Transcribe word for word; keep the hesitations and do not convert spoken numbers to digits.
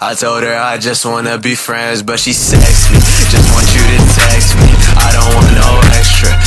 I told her I just wanna be friends, but she texts me, just want you to text me. I don't want no extra,